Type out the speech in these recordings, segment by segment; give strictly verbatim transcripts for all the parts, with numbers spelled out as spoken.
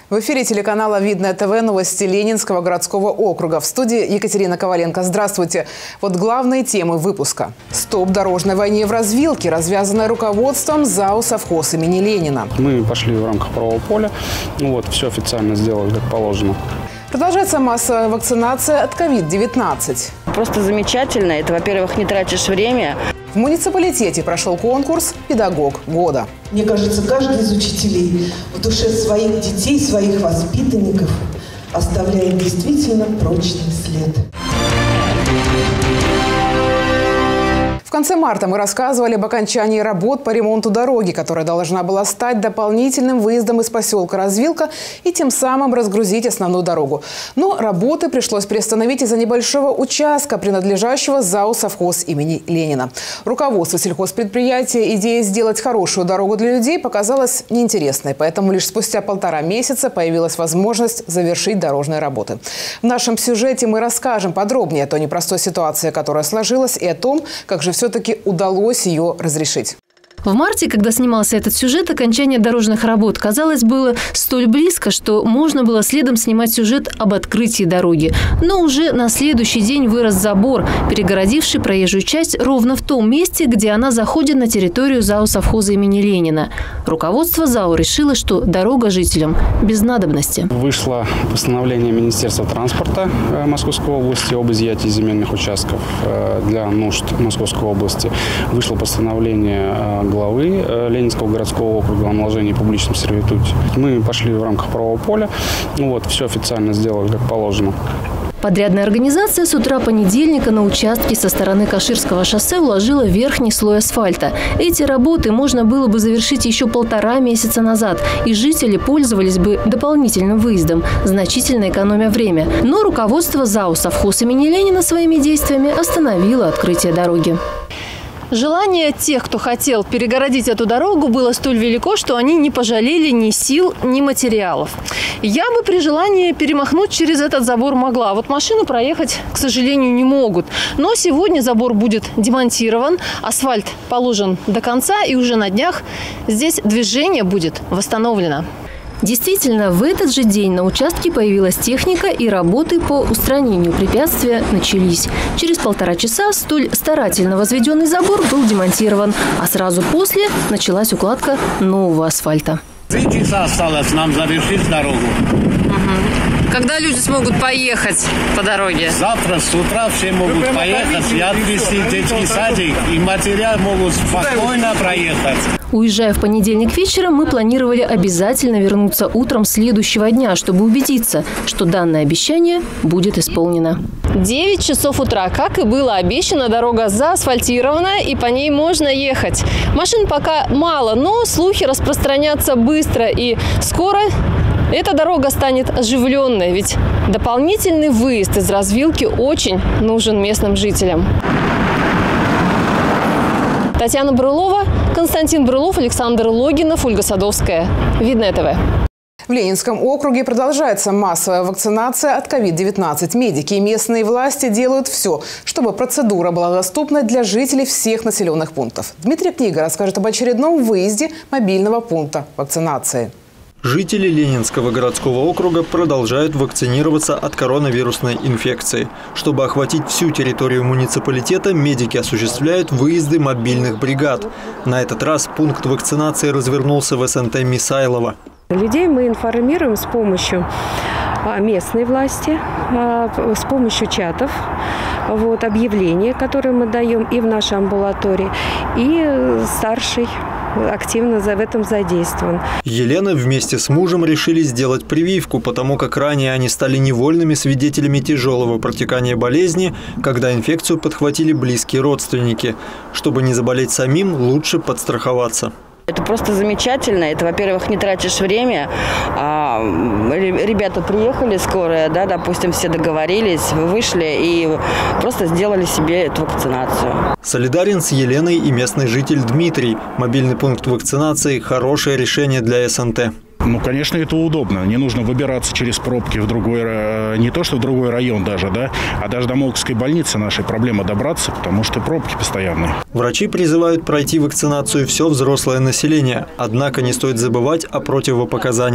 В эфире телеканала «Видное ТВ» новости Ленинского городского округа. В студии Екатерина Коваленко. Здравствуйте. Вот главные темы выпуска. Стоп дорожной войне в развилке, развязанная руководством ЗАО «Совхоз» имени Ленина. Мы пошли в рамках правового поля. Вот, все официально сделали, как положено. Продолжается массовая вакцинация от ковид девятнадцать. Просто замечательно. Это, во-первых, не тратишь время. В муниципалитете прошел конкурс «Педагог года». Мне кажется, каждый из учителей в душе своих детей, своих воспитанников оставляет действительно прочный след. В конце марта мы рассказывали об окончании работ по ремонту дороги, которая должна была стать дополнительным выездом из поселка Развилка и тем самым разгрузить основную дорогу. Но работы пришлось приостановить из-за небольшого участка, принадлежащего ЗАО «Совхоз» имени Ленина. Руководству сельхозпредприятия идея сделать хорошую дорогу для людей показалась неинтересной, поэтому лишь спустя полтора месяца появилась возможность завершить дорожные работы. В нашем сюжете мы расскажем подробнее о той непростой ситуации, которая сложилась, и о том, как же все-таки удалось ее разрешить. В марте, когда снимался этот сюжет, окончание дорожных работ, казалось, было столь близко, что можно было следом снимать сюжет об открытии дороги. Но уже на следующий день вырос забор, перегородивший проезжую часть ровно в том месте, где она заходит на территорию ЗАО «Совхоза» имени Ленина. Руководство ЗАО решило, что дорога жителям без надобности. Вышло постановление Министерства транспорта Московской области об изъятии земельных участков для нужд Московской области. Вышло постановление главы Ленинского городского округа о наложении публичном сервитуте. Мы пошли в рамках правового поля. Вот, все официально сделали, как положено. Подрядная организация с утра понедельника на участке со стороны Каширского шоссе уложила верхний слой асфальта. Эти работы можно было бы завершить еще полтора месяца назад, и жители пользовались бы дополнительным выездом, значительно экономя время. Но руководство ЗАО «Совхоз» имени Ленина своими действиями остановило открытие дороги. Желание тех, кто хотел перегородить эту дорогу, было столь велико, что они не пожалели ни сил, ни материалов. Я бы при желании перемахнуть через этот забор могла. Вот машины проехать, к сожалению, не могут. Но сегодня забор будет демонтирован, асфальт положен до конца, и уже на днях здесь движение будет восстановлено. Действительно, в этот же день на участке появилась техника, и работы по устранению препятствия начались. Через полтора часа столь старательно возведенный забор был демонтирован, а сразу после началась укладка нового асфальта. Три часа осталось нам завершить дорогу. Угу. Когда люди смогут поехать по дороге? Завтра с утра все могут поехать и отвезти детский садик, и материал могут спокойно проехать. Уезжая в понедельник вечером, мы планировали обязательно вернуться утром следующего дня, чтобы убедиться, что данное обещание будет исполнено. девять часов утра, как и было обещано, дорога заасфальтирована, и по ней можно ехать. Машин пока мало, но слухи распространятся быстро, и скоро эта дорога станет оживленной, ведь дополнительный выезд из развилки очень нужен местным жителям. Татьяна Брылова, Константин Брылов, Александр Логинов, Ольга Садовская. Видное ТВ. В Ленинском округе продолжается массовая вакцинация от ковид девятнадцать. Медики и местные власти делают все, чтобы процедура была доступна для жителей всех населенных пунктов. Дмитрий Книга расскажет об очередном выезде мобильного пункта вакцинации. Жители Ленинского городского округа продолжают вакцинироваться от коронавирусной инфекции. Чтобы охватить всю территорию муниципалитета, медики осуществляют выезды мобильных бригад. На этот раз пункт вакцинации развернулся в СНТ Мисайлова. Людей мы информируем с помощью местной власти, с помощью чатов, вот, объявления, которые мы даем и в нашей амбулатории, и старший активно в этом задействован. Елена вместе с мужем решили сделать прививку, потому как ранее они стали невольными свидетелями тяжелого протекания болезни, когда инфекцию подхватили близкие родственники. Чтобы не заболеть самим, лучше подстраховаться. Это просто замечательно. Это, во-первых, не тратишь время. А, ребята приехали, скорая, да, допустим, все договорились, вышли и просто сделали себе эту вакцинацию. Солидарен с Еленой и местный житель Дмитрий. Мобильный пункт вакцинации – хорошее решение для СНТ. Ну, конечно, это удобно. Не нужно выбираться через пробки в другой, не то что в другой район даже, да, а даже до Молковской больницы нашей проблема добраться, потому что пробки постоянные. Врачи призывают пройти вакцинацию все взрослое население. Однако не стоит забывать о противопоказаниях.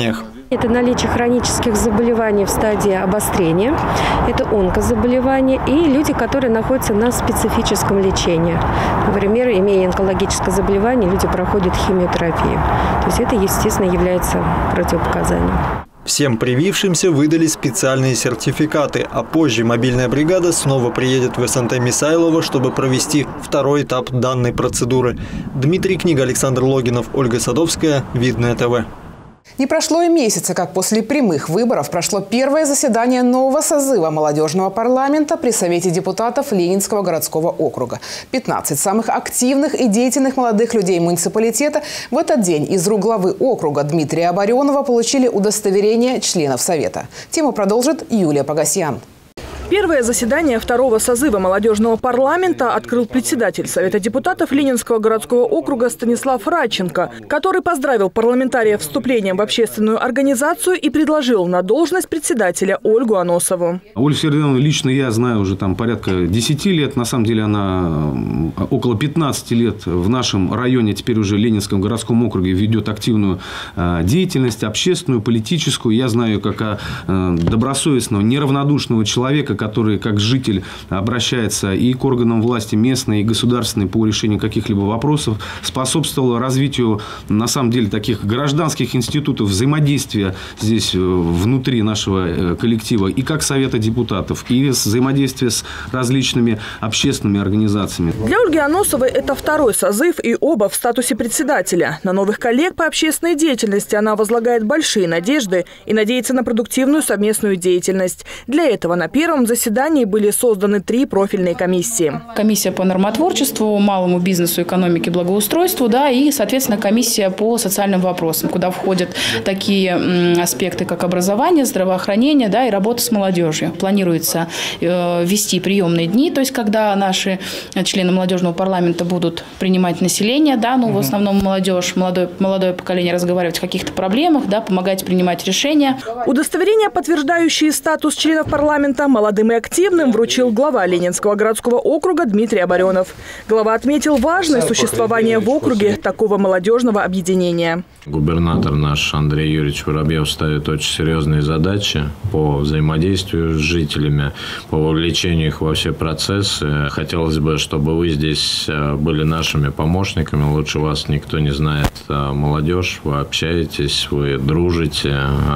Это наличие хронических заболеваний в стадии обострения, это онкозаболевания и люди, которые находятся на специфическом лечении. Например, имея онкологическое заболевание, люди проходят химиотерапию. То есть это, естественно, является противопоказанием. Всем привившимся выдали специальные сертификаты, а позже мобильная бригада снова приедет в СНТ Мисайлово, чтобы провести второй этап данной процедуры. Дмитрий Книга, Александр Логинов, Ольга Садовская, Видное ТВ. Не прошло и месяца, как после прямых выборов прошло первое заседание нового созыва молодежного парламента при Совете депутатов Ленинского городского округа. пятнадцать самых активных и деятельных молодых людей муниципалитета в этот день из рук главы округа Дмитрия Оборенова получили удостоверение членов Совета. Тему продолжит Юлия Погасьян. Первое заседание второго созыва молодежного парламента открыл председатель Совета депутатов Ленинского городского округа Станислав Радченко, который поздравил парламентария вступлением в общественную организацию и предложил на должность председателя Ольгу Аносову. Ольгу Сергеевну лично я знаю уже там порядка десяти лет. На самом деле она около пятнадцати лет в нашем районе, теперь уже Ленинском городском округе, ведет активную деятельность, общественную, политическую. Я знаю ее как добросовестного, неравнодушного человека, который как житель обращается и к органам власти местной, и государственной по решению каких-либо вопросов, способствовал развитию, на самом деле, таких гражданских институтов взаимодействия здесь внутри нашего коллектива, и как Совета депутатов, и взаимодействия с различными общественными организациями. Для Ольги Аносовой это второй созыв, и оба в статусе председателя. На новых коллег по общественной деятельности она возлагает большие надежды и надеется на продуктивную совместную деятельность. Для этого на первом заседании были созданы три профильные комиссии. Комиссия по нормотворчеству, малому бизнесу, экономике, благоустройству, да, и, соответственно, комиссия по социальным вопросам, куда входят такие аспекты, как образование, здравоохранение, да, и работа с молодежью. Планируется э, вести приемные дни, то есть когда наши члены молодежного парламента будут принимать население, да, ну, в основном молодежь, молодое, молодое поколение, разговаривать о каких-то проблемах, да, помогать принимать решения. Удостоверения, подтверждающие статус членов парламента, молодым и активным вручил глава Ленинского городского округа Дмитрий Оборенов. Глава отметил важность существования в округе такого молодежного объединения. Губернатор наш Андрей Юрьевич Воробьев ставит очень серьезные задачи по взаимодействию с жителями, по вовлечению их во все процессы. Хотелось бы, чтобы вы здесь были нашими помощниками. Лучше вас никто не знает. Молодежь, вы общаетесь, вы дружите,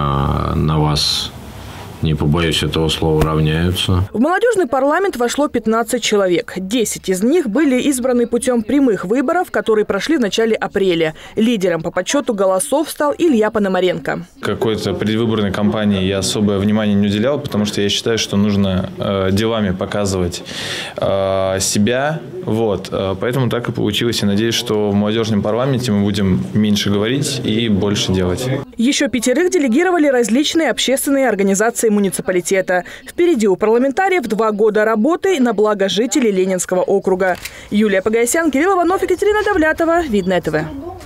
на вас, не побоюсь этого слова, равняются. В молодежный парламент вошло пятнадцать человек. десять из них были избраны путем прямых выборов, которые прошли в начале апреля. Лидером по подсчету голосов стал Илья Пономаренко. Какой-то предвыборной кампании я особое внимание не уделял, потому что я считаю, что нужно э, делами показывать э, себя. Вот. Э, поэтому так и получилось. И надеюсь, что в молодежном парламенте мы будем меньше говорить и больше делать. Еще пятерых делегировали различные общественные организации муниципалитета. Впереди у парламентариев два года работы на благо жителей Ленинского округа. Юлия Погасьян, Кирилл Иванов, Екатерина Давлятова, Видное ТВ.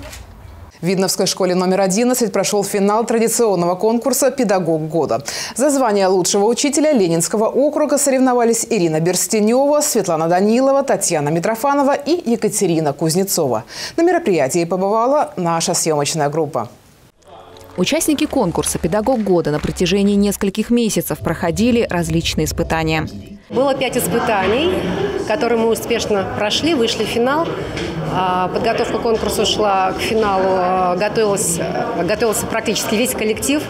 В Видновской школе номер одиннадцать прошел финал традиционного конкурса «Педагог года». За звание лучшего учителя Ленинского округа соревновались Ирина Берстенева, Светлана Данилова, Татьяна Митрофанова и Екатерина Кузнецова. На мероприятии побывала наша съемочная группа. Участники конкурса «Педагог года» на протяжении нескольких месяцев проходили различные испытания. Было пять испытаний, которые мы успешно прошли, вышли в финал. Подготовка к конкурсу шла к финалу, готовился, готовился практически весь коллектив.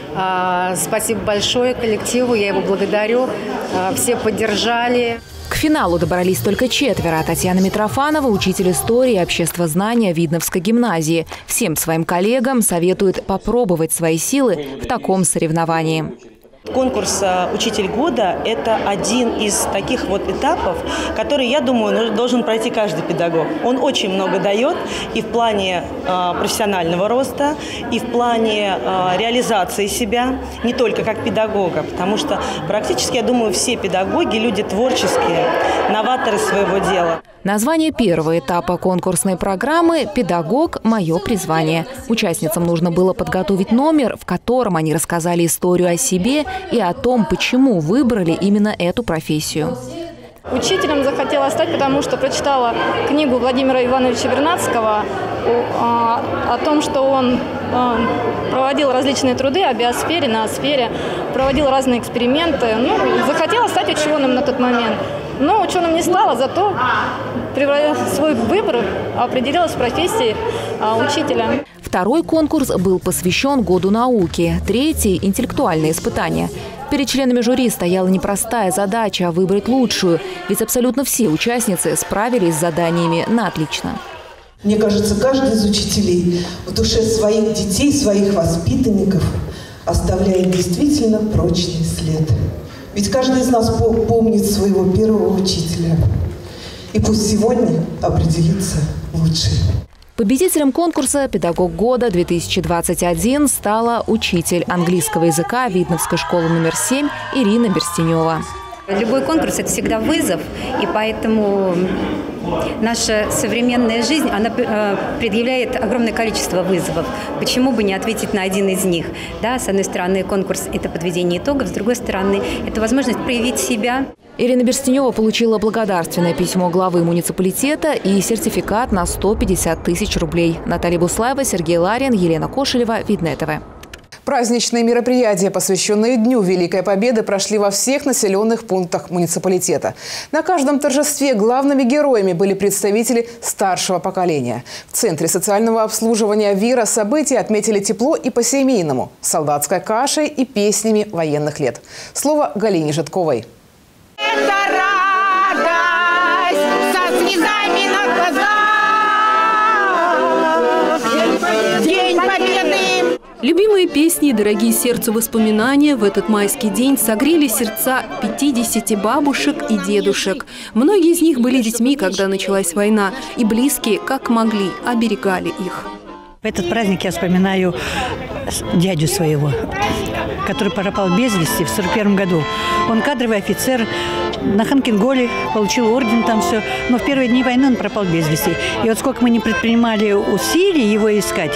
Спасибо большое коллективу, я его благодарю. Все поддержали. К финалу добрались только четверо. Татьяна Митрофанова, учитель истории и обществознания Видновской гимназии. Всем своим коллегам советует попробовать свои силы в таком соревновании. Конкурс «Учитель года» – это один из таких вот этапов, который, я думаю, должен пройти каждый педагог. Он очень много дает и в плане э, профессионального роста, и в плане э, реализации себя, не только как педагога, потому что практически, я думаю, все педагоги – люди творческие, новаторы своего дела. Название первого этапа конкурсной программы «Педагог. Мое призвание». Участницам нужно было подготовить номер, в котором они рассказали историю о себе и о том, почему выбрали именно эту профессию. Учителем захотела стать, потому что прочитала книгу Владимира Ивановича Вернадского о, о том, что он проводил различные труды о биосфере, ноосфере, проводил разные эксперименты. Ну, захотела стать ученым на тот момент. Но ученым не стала, зато свой выбор определилась в профессии учителя. Второй конкурс был посвящен Году науки, третий – интеллектуальные испытания. Перед членами жюри стояла непростая задача – выбрать лучшую, ведь абсолютно все участницы справились с заданиями на отлично. Мне кажется, каждый из учителей в душе своих детей, своих воспитанников оставляет действительно прочный след. Ведь каждый из нас помнит своего первого учителя. И пусть сегодня определится лучший. Победителем конкурса «Педагог года-две тысячи двадцать один» стала учитель английского языка Видновской школы номер семь Ирина Берстенева. Любой конкурс – это всегда вызов, и поэтому наша современная жизнь, она предъявляет огромное количество вызовов. Почему бы не ответить на один из них? Да, с одной стороны, конкурс – это подведение итогов, с другой стороны, это возможность проявить себя. Ирина Берстенева получила благодарственное письмо главы муниципалитета и сертификат на сто пятьдесят тысяч рублей. Наталья Буслаева, Сергей Ларин, Елена Кошелева, Видное ТВ. Праздничные мероприятия, посвященные Дню Великой Победы, прошли во всех населенных пунктах муниципалитета. На каждом торжестве главными героями были представители старшего поколения. В Центре социального обслуживания «Вира» события отметили тепло и по-семейному – солдатской кашей и песнями военных лет. Слово Галине Жидковой. Это радость со слезами на глазах. День Победы! Любимые песни и дорогие сердцу воспоминания в этот майский день согрели сердца пятидесяти бабушек и дедушек. Многие из них были детьми, когда началась война, и близкие, как могли, оберегали их. В этот праздник я вспоминаю дядю своего, который пропал без вести в сорок первом году. Он кадровый офицер, на Ханкинголе получил орден, там все. Но в первые дни войны он пропал без вести. И вот сколько мы не предпринимали усилий его искать,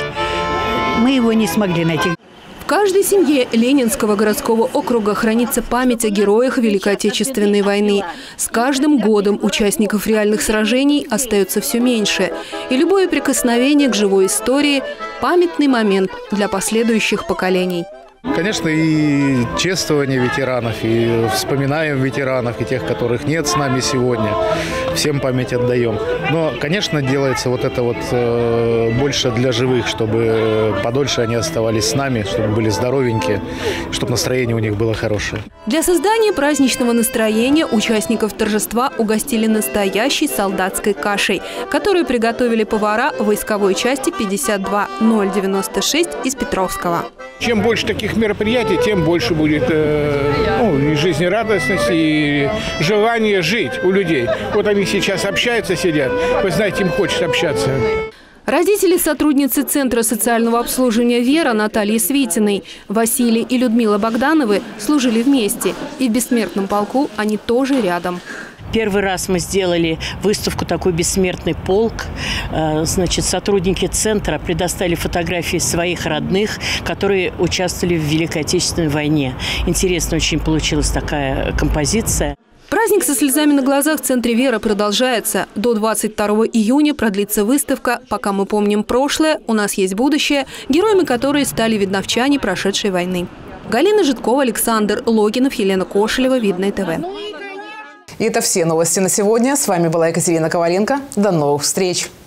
мы его не смогли найти. В каждой семье Ленинского городского округа хранится память о героях Великой Отечественной войны. С каждым годом участников реальных сражений остается все меньше. И любое прикосновение к живой истории – памятный момент для последующих поколений. Конечно, и чествование ветеранов, и вспоминаем ветеранов, и тех, которых нет с нами сегодня. Всем память отдаем. Но, конечно, делается вот это вот э, больше для живых, чтобы подольше они оставались с нами, чтобы были здоровенькие, чтобы настроение у них было хорошее. Для создания праздничного настроения участников торжества угостили настоящей солдатской кашей, которую приготовили повара войсковой части пятьдесят два ноль девяносто шесть из Петровского. Чем больше таких мероприятий, тем больше будет э, ну, и жизнерадостности, и желание жить у людей. Вот они сейчас общаются, сидят. Вы знаете, им хочется общаться. Родители сотрудницы Центра социального обслуживания «Вера» Натальи Свитиной, Василий и Людмила Богдановы служили вместе. И в бессмертном полку они тоже рядом. Первый раз мы сделали выставку «Такой бессмертный полк». Значит, сотрудники центра предоставили фотографии своих родных, которые участвовали в Великой Отечественной войне. Интересно очень получилась такая композиция. Праздник со слезами на глазах в Центре «Вера» продолжается. До двадцать второго июня продлится выставка «Пока мы помним прошлое, у нас есть будущее», героями которой стали видновчане прошедшей войны. Галина Жидкова, Александр Логинов, Елена Кошелева, Видное ТВ. И это все новости на сегодня. С вами была Екатерина Коваленко. До новых встреч!